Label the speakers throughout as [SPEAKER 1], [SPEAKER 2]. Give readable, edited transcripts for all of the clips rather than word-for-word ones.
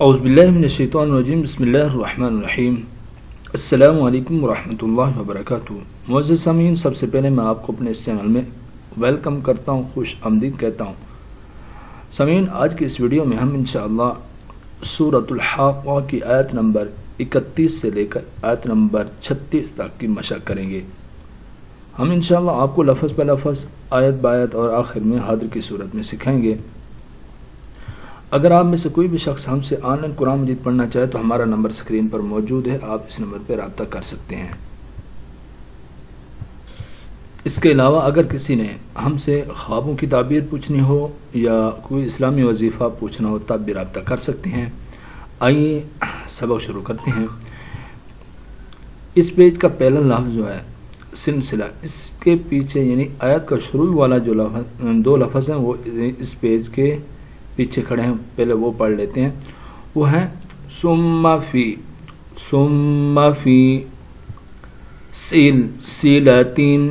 [SPEAKER 1] औज़ुबिल्लाहि मिनश्शैतानिर्रजीम बिस्मिल्लाहिर्रहमानिर्रहीम। अस्सलामु अलैकुम वरहमतुल्लाहि वबरकातुहू। मुअज़्ज़िज़ सामीन, सबसे पहले मैं आपको अपने इस चैनल में वेलकम करता हूँ, खुश आमदीद कहता हूँ। सामीन, आज की इस वीडियो में हम इंशाअल्लाह सूरतुल हाक़्क़ा की आयत नंबर 31 से लेकर आयत नंबर 36 तक की मशक़ करेंगे। हम इंशाअल्लाह आपको लफ्ज़ ब लफ्ज़, आयत बायत और आखिर में हादिर की सूरत में सिखाएंगे। अगर आप में से कोई भी शख्स हमसे ऑनलाइन कुरान मजीद पढ़ना चाहे तो हमारा नंबर स्क्रीन पर मौजूद है, आप इस नंबर पर रब्ता कर सकते हैं। इसके अलावा अगर किसी ने हमसे ख्वाबों की ताबीर पूछनी हो या कोई इस्लामी वजीफ़ा पूछना हो तब भी रब्ता कर सकते हैं। आइए सबक शुरू करते हैं। इस पेज का पहला लफ्ज़ जो है सिलसिला, इसके पीछे यानी आयत का शुरू वाला जो दो लफ्ज़ हैं वो इस पेज के पीछे खड़े हैं, पहले वो पढ़ लेते हैं। वो है सुम्मा फी सिलसिलतिन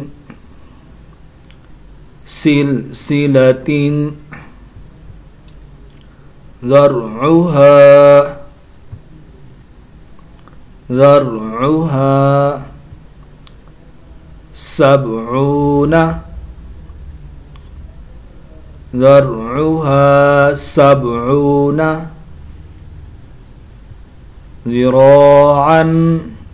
[SPEAKER 1] ज़र्उहा सबऊना ज़िराअन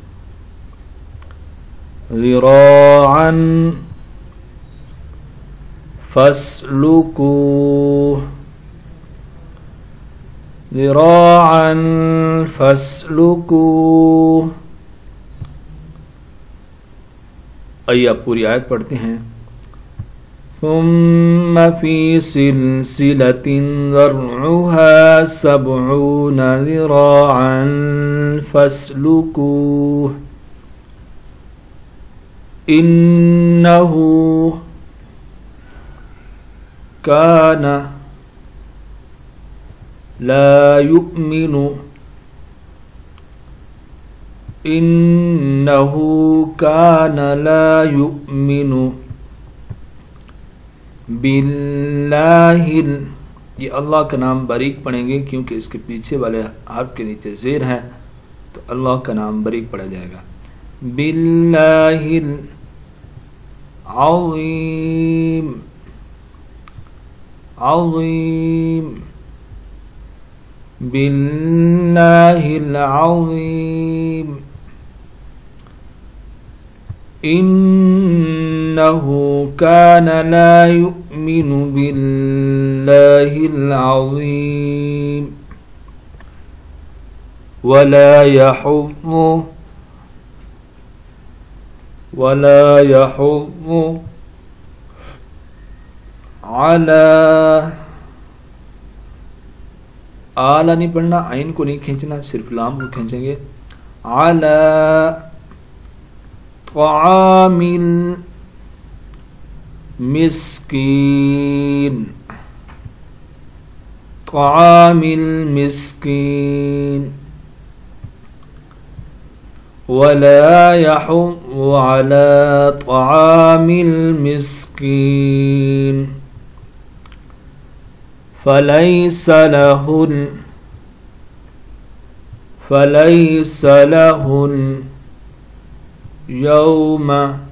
[SPEAKER 1] फस्लुकूह। आइए आप पूरी आयत पढ़ते हैं। सुम्मा फी सिलसिलतिन ज़र्उहा सबऊन ज़िराअन फस्लुकूह इन्नहु कान ला युमिनु बिल्लाहिल, ये अल्लाह का नाम बारीक पढ़ेंगे क्योंकि इसके पीछे वाले हर्फ के नीचे ज़ेर है, तो अल्लाह का नाम बारीक पढ़ा जाएगा। बिल्लाहिल अज़ीम, बिल्लाहिल अज़ीम इन्नहु कान ला युमिनु बिल्लाहिल अज़ीम वला यहुज़्ज़ु आला नहीं पढ़ना, आइन को नहीं खींचना, सिर्फ लाम को खींचेंगे। आला तामिल मिस्कीन वला यहुज़्ज़ु अला तामिल मिस्कीन फलैस लहुल यौम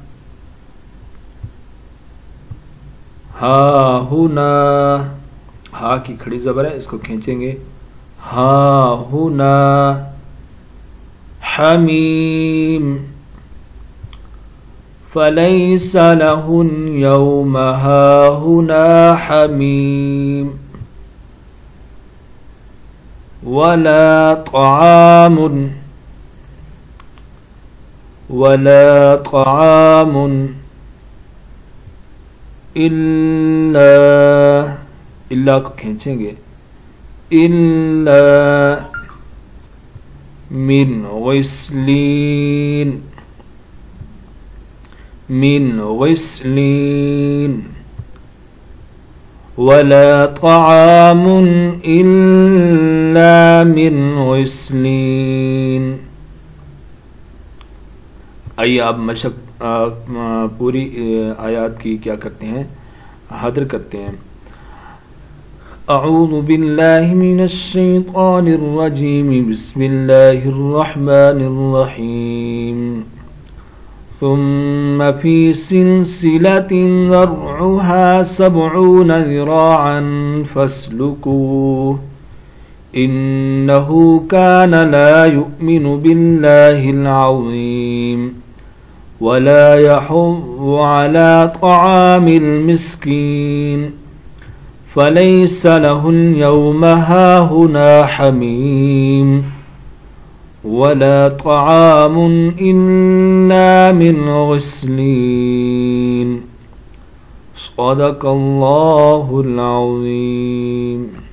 [SPEAKER 1] हाहुना, हा की खड़ी जबर है, इसको खींचेंगे। हाहुना हमीम फलैस लहुल यौम हाहुना हमीम वला तामुन इल्ला को खींचेंगे। इल्ला मिन ग़िस्लीन वला तामुन इल्ला मिन ग़िस्लीन। आइए आप मशक पूरी आयत की क्या करते हैं, हाजिर करते हैं। أعوذ بالله من الشيطان الرجيم. بسم الله الرحمن الرحيم. ثم في سلسلة ذرعها 70 ذراعا فاسلكوه إنه كان لا يؤمن بالله العظيم ولا يحض على طعام المسكين فليس له اليوم هاهنا حميم ولا طعام إلا من غسلين. صدق الله العظيم.